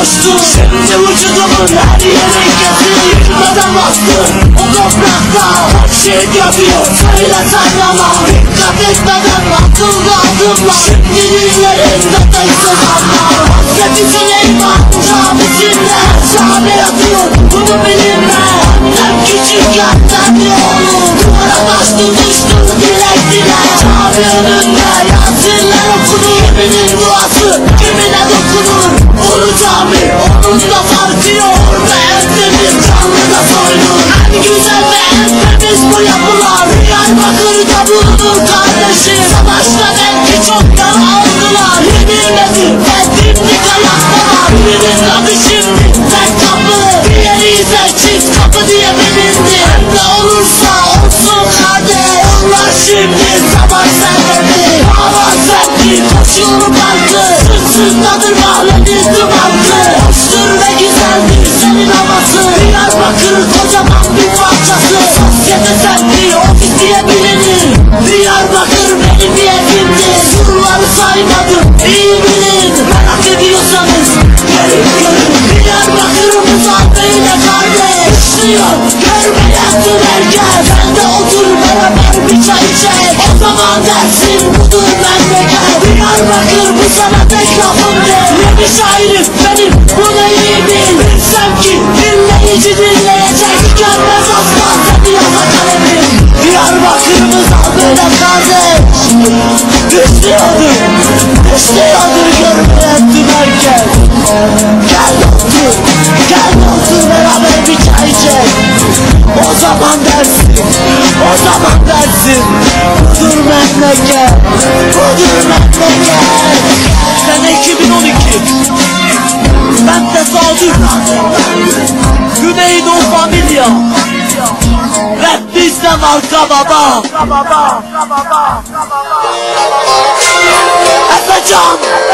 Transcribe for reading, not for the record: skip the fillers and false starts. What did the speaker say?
coştun. Şimdi vücudumun her yere gezin. Yıkmadan bastın o toprakta. Her şey yapıyor söyle saklama. Dikkat etmeden atıldı adımlar. Şimdi dillerinde taysız anlar. Hasretin eyvah camisinle. Şahane yatıyor bunu bilinme. Annem küçükken derdi oğlum. Duvara taştı düştü dilek dile. Cami önünde yasinler okudu. Kiminin duası kimine dokunur. Onu cami onun da farkı yok. Ve en temiz canlı da soyunur. En güzel ve en temiz bu yapılar. Diyarbakır'da bulunur kardeşim. Savaşta belki çok yara aldılar. Yenilmedi ve dimdik ayaktalar. Birinin adı şimdi tek kapı. Diğeri ise çift kapı diye bilindi. Ne olursa olsun kardeş. Onlar şimdi savaş sevmedi. Hava sevdi koşuyorum parkı. Sırtındadır mahallenin dumanlı. Hoştur ve güzeldir senin havası. Diyarbakır kocaman bir parçası. Sosyete sevdi ofis diye bilinir. Diyarbakır benim bir evimdi. Surları saymadım iyi bilin. Merak ediyorsanız gelin görün. Diyarbakır'ımız adıyla kardeş. İşliyor görmeyendir herkes. Sen de otur beraber bir çay içek. O zaman dersin budur memleket. Diyarbakır bu sana tek lafımdır. Yeni şairim benim bunu iyi bil. Bilsem ki dinleyici dinleyecek. Görmez asla seni yaza kalemim. Diyarbakır'ımız adıyla kardeş. İşliyordur görmeyen tüm herkes. Gel otur beraber bir çay içek. O zaman dersin budur memleket. Sene 2012. Ben de Sadık Güneydoğu Familya. Rap bizde marka baba. Efecan